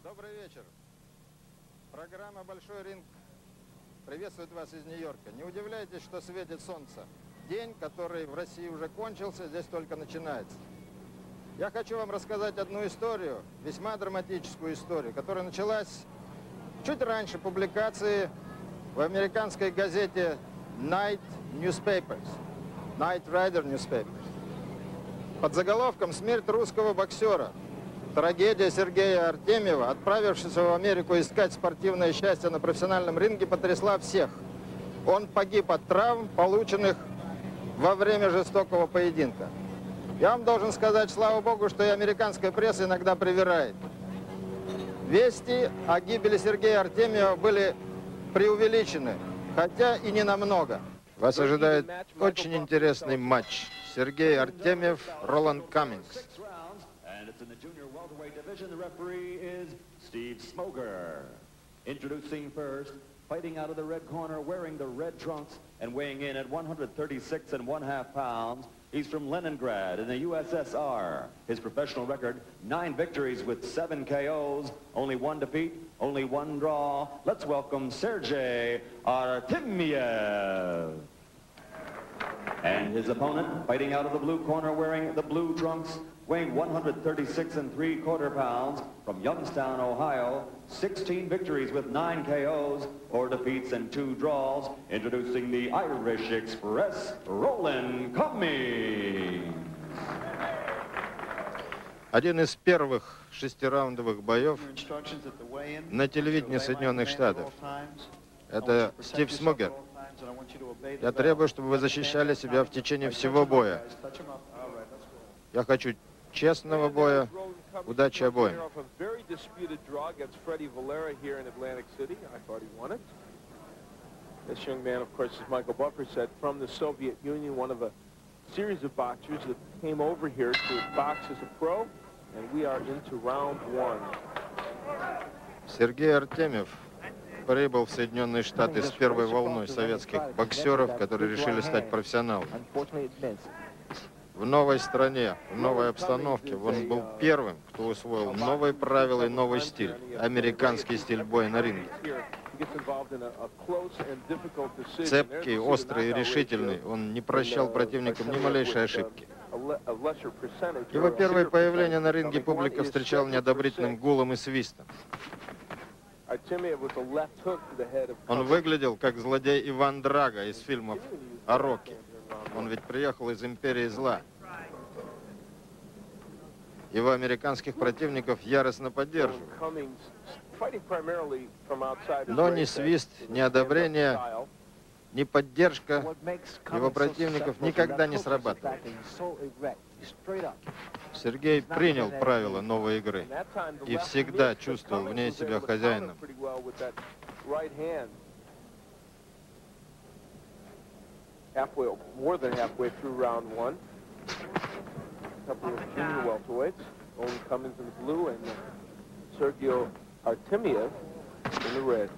Добрый вечер. Программа «Большой ринг» приветствует вас из Нью-Йорка. Не удивляйтесь, что светит солнце. День, который в России уже кончился, здесь только начинается. Я хочу вам рассказать одну историю, весьма драматическую историю, которая началась чуть раньше публикации в американской газете Night Newspapers, Night Rider Newspapers, под заголовком «Смерть русского боксера. Трагедия Сергея Артемьева, отправившегося в Америку искать спортивное счастье на профессиональном ринге, потрясла всех. Он погиб от травм, полученных во время жестокого поединка». Я вам должен сказать, слава богу, что и американская пресса иногда привирает. Вести о гибели Сергея Артемьева были преувеличены, хотя и не намного. Вас ожидает очень интересный матч. Сергей Артемьев, Роланд Каммингс. Fighting out of the red corner, wearing the red trunks, and weighing in at 136½ pounds. He's from Leningrad in the USSR. His professional record, 9 victories with 7 KOs, only 1 defeat, only 1 draw. Let's welcome Sergey Artemyev. And his opponent, fighting out of the blue corner, wearing the blue trunks, weighing 136¾ pounds, from Youngstown, Ohio, 16 victories with 9 KOs, 4 defeats and 2 draws. Introducing the Irish Express, Roland Cummings. Один из первых 6-раундовых боев на телевидении Соединенных Штатов. Это Стив Смогер. Я требую, чтобы вы защищали себя в течение всего боя. Я хочу честного боя. Удачи обоим. This young man, of course, as Michael Buffer said, from the Soviet Union, one of a series of boxers that came over here to box as a pro, and we are into round 1. Сергей Артемьев прибыл в Соединенные Штаты с первой волной советских боксеров, которые решили стать профессионалами. В новой стране, в новой обстановке он был первым, кто усвоил новые правила и новый стиль, американский стиль боя на ринге. Цепкий, острый и решительный, он не прощал противникам ни малейшей ошибки. Его первое появление на ринге публика встречала неодобрительным гулом и свистом. Он выглядел как злодей Иван Драго из фильмов о Рокки. Он ведь приехал из империи зла. Его американских противников яростно поддерживают. Но ни свист, ни одобрение, ни поддержка его противников никогда не срабатывает. Сергей принял правила новой игры и всегда чувствовал в ней себя хозяином. More than halfway through round 1. A couple of junior welterweights. Roland Cummings in the blue and Sergio Artemyev in the red.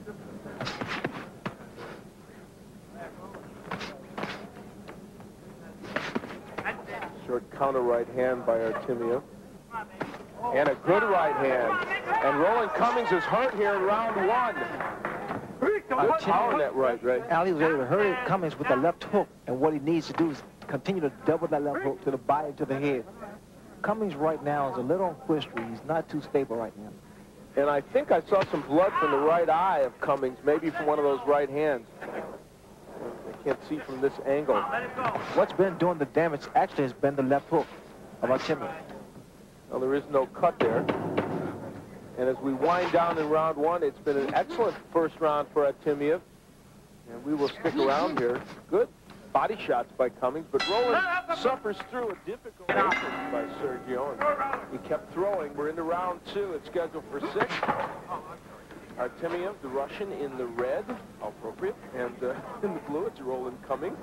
Short counter right hand by Artemyev. And a good right hand. And Roland Cummings is hurt here in round 1. Good power net right. Ali was able to hurt Cummings with the left hook, and what he needs to do is continue to double that left hook to the body, to the head. Cummings right now is a little twisty. He's not too stable right now. And I think I saw some blood from the right eye of Cummings, maybe from one of those right hands. I can't see from this angle. What's been doing the damage actually has been the left hook of Artemyev. Well, there is no cut there. And as we wind down in round 1, it's been an excellent first round for Artemyev. And we will stick around here. Good body shots by Cummings, but Roland suffers through a difficult offense by Sergio. And he kept throwing. We're into round 2. It's scheduled for 6. Artemyev, the Russian, in the red, how appropriate. And in the blue, it's Roland Cummings.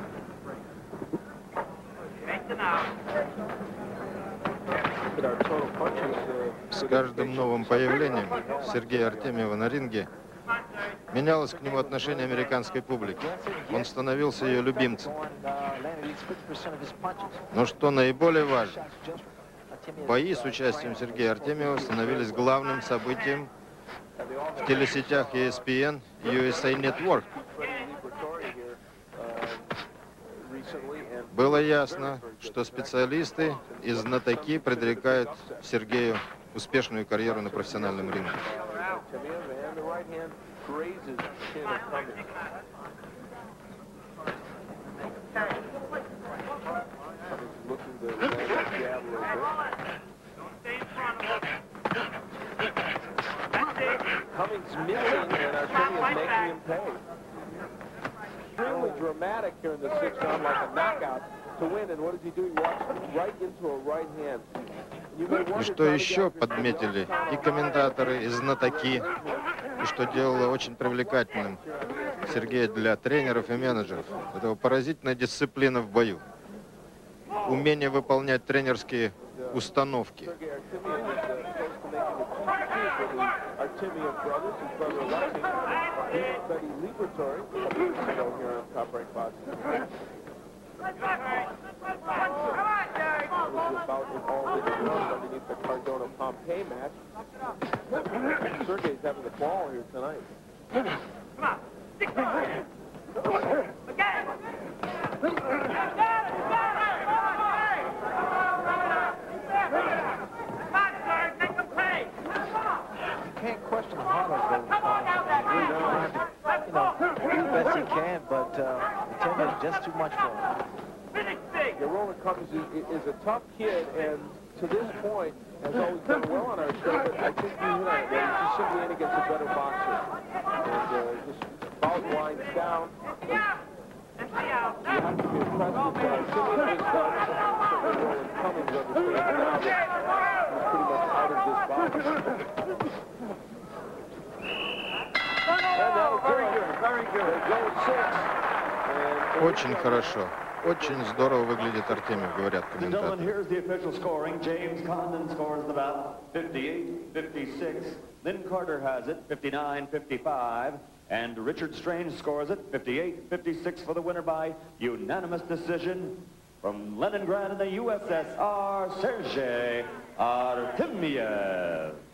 С каждым новым появлением Сергея Артемьева на ринге менялось к нему отношение американской публики. Он становился ее любимцем. Но что наиболее важно, Бои с участием Сергея Артемьева становились главным событием в телесетях ESPN и USA Network. Было ясно, что специалисты и знатоки предрекают Сергею успешную карьеру на профессиональном ринге. Cummings missing, and Artemiev making him pay. Extremely dramatic here in the 6th round, like a knockout to win. And what does he do? He walks right into a right hand. И что еще подметили и комментаторы, и знатоки, и что делало очень привлекательным Сергея для тренеров и менеджеров, это его поразительная дисциплина в бою, умение выполнять тренерские установки. Underneath the Cardona-Pompey match. Sergey's having the ball here tonight. Come on. Again. You can't question the heart of those. You know, do the best he can, but Artemiev is just too much for him. Yeah, Roland Cummings is a tough kid, and to this point has always done well on our show, but I think you hit on it. He's just simply in against a better boxer. And just about winds down. You have to be impressed with Artemiev has done. Certainly Roland Cummings understands now that he's pretty much out of this box. And that'll do it. Very good. They go 6. Очень хорошо. Очень здорово выглядит Артемьев, говорят комментаторы. Here's the official scoring. James Condon scores the bout 58-56. Lynn Carter has it 59-55. And Richard Strange scores it 58-56 for the winner by unanimous decision from Leningrad in the USSR, Sergey Artemiev.